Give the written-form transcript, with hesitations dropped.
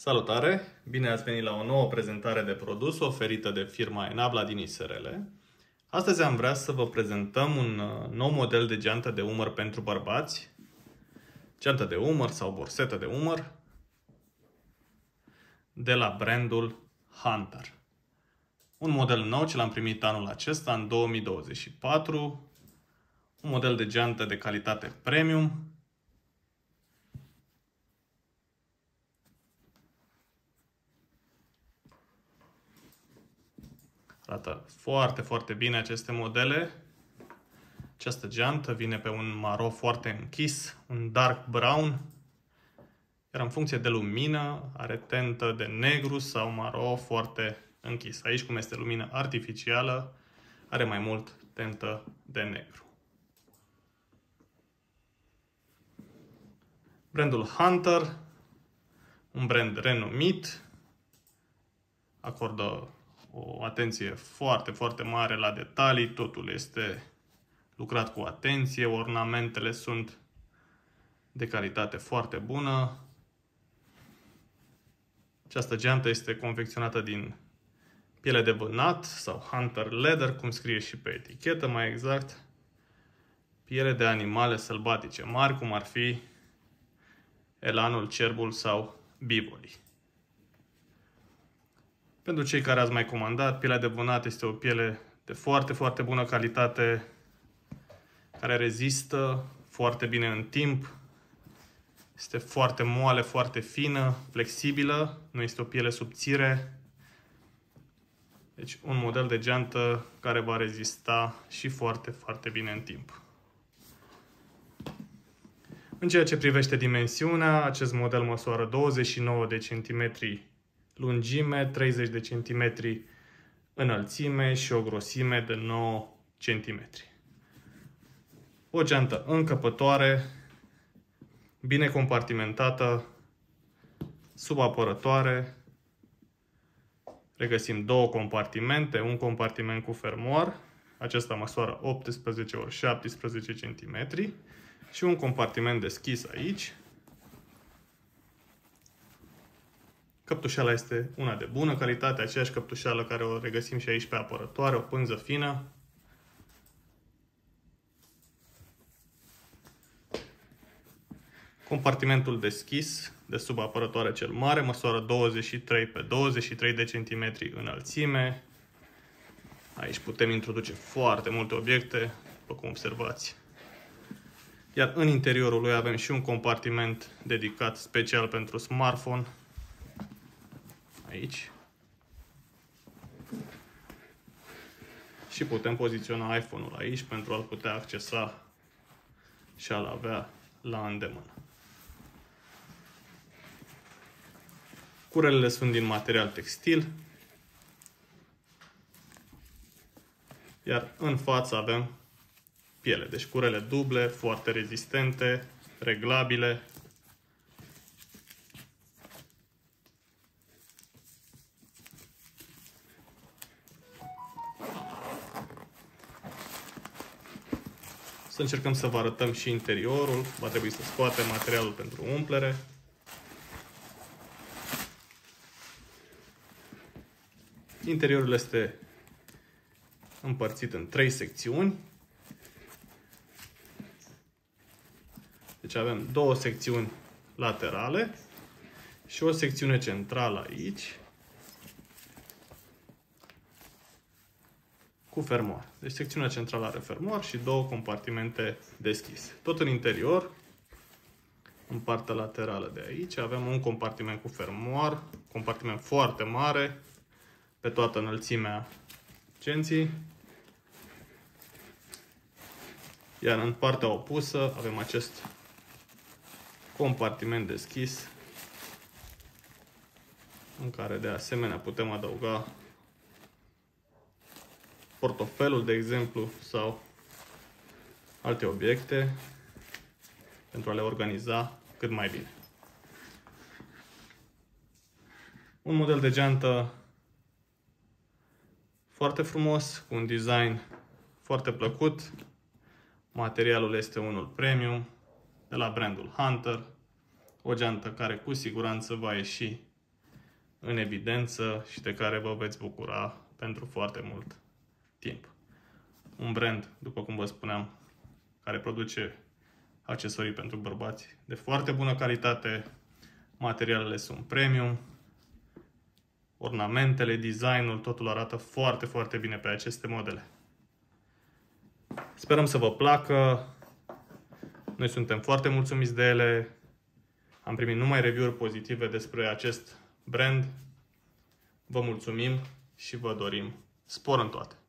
Salutare! Bine ați venit la o nouă prezentare de produs oferită de firma Enabla din ISRL. Astăzi am vrea să vă prezentăm un nou model de geantă de umăr pentru bărbați, geantă de umăr sau borsetă de umăr, de la brandul Hunter. Un model nou ce l-am primit anul acesta, în 2024, un model de geantă de calitate premium, arată foarte, foarte bine aceste modele. Această geantă vine pe un maro foarte închis, un dark brown, iar în funcție de lumină are tentă de negru sau maro foarte închis. Aici, cum este lumină artificială, are mai mult tentă de negru. Brandul Hunter, un brand renumit, acordă o atenție foarte, foarte mare la detalii, totul este lucrat cu atenție, ornamentele sunt de calitate foarte bună. Această geantă este confecționată din piele de vânat sau Hunter Leather, cum scrie și pe etichetă, mai exact, piele de animale sălbatice mari, cum ar fi elanul, cerbul sau bivolii. Pentru cei care ați mai comandat, pielea de vânat este o piele de foarte, foarte bună calitate, care rezistă foarte bine în timp. Este foarte moale, foarte fină, flexibilă, nu este o piele subțire. Deci un model de geantă care va rezista și foarte, foarte bine în timp. În ceea ce privește dimensiunea, acest model măsoară 29 de centimetri lungime, 30 de centimetri înălțime și o grosime de 9 centimetri. O geantă încăpătoare, bine compartimentată, subapărătoare. Regăsim două compartimente, un compartiment cu fermoar, acesta măsoară 18 × 17 cm, și un compartiment deschis aici. Căptușeala este una de bună calitate, aceeași căptușeală care o regăsim și aici pe apărătoare, o pânză fină. Compartimentul deschis de sub apărătoare cel mare măsoară 23 × 23 de centimetri înălțime. Aici putem introduce foarte multe obiecte, după cum observați. Iar în interiorul lui avem și un compartiment dedicat special pentru smartphone. Aici. Și putem poziționa iPhone-ul aici pentru a-l putea accesa și a-l avea la îndemână. Curelele sunt din material textil. Iar în față avem piele. Deci curele duble, foarte rezistente, reglabile. Să încercăm să vă arătăm și interiorul. Va trebui să scoatem materialul pentru umplere. Interiorul este împărțit în 3 secțiuni. Deci avem 2 secțiuni laterale și o secțiune centrală aici cu fermoar. Deci secțiunea centrală are fermoar și 2 compartimente deschise. Tot în interior, în partea laterală de aici, avem un compartiment cu fermoar, compartiment foarte mare, pe toată înălțimea genții. Iar în partea opusă avem acest compartiment deschis, în care de asemenea putem adăuga portofelul, de exemplu, sau alte obiecte pentru a le organiza cât mai bine. Un model de geantă foarte frumos, cu un design foarte plăcut. Materialul este unul premium, de la brandul Hunter. O geantă care cu siguranță va ieși în evidență și de care vă veți bucura pentru foarte mult timp. Un brand, după cum vă spuneam, care produce accesorii pentru bărbați de foarte bună calitate, materialele sunt premium, ornamentele, designul, totul arată foarte, foarte bine pe aceste modele. Sperăm să vă placă, noi suntem foarte mulțumiți de ele, am primit numai review-uri pozitive despre acest brand. Vă mulțumim și vă dorim spor în toate!